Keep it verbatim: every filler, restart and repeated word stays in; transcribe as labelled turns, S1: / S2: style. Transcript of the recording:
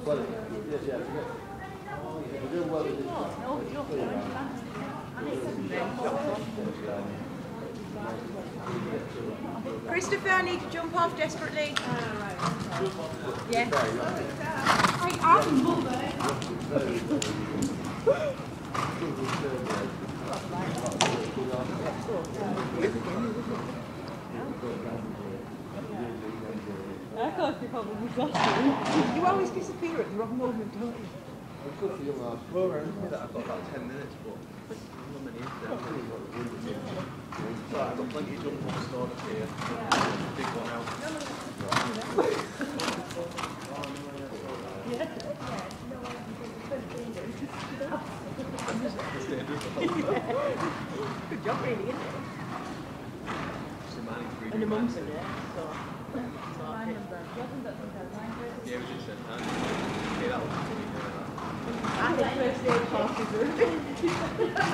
S1: Well, yeah, yeah. We're doing well with this one.
S2: Christopher, I need to jump off desperately. Yeah.
S3: I, I'm mother.
S4: I can't keep up with myself.
S2: You always disappear at the wrong moment, don't you?
S1: Well, I've got about ten minutes, but not many is there. So I've got plenty of jump off stored up here. Big one out.
S2: Good job, really, isn't it?
S4: And the mum's in there, so.
S1: Yeah, we just said that. Yeah, that was pretty good.
S4: I think first aid classes are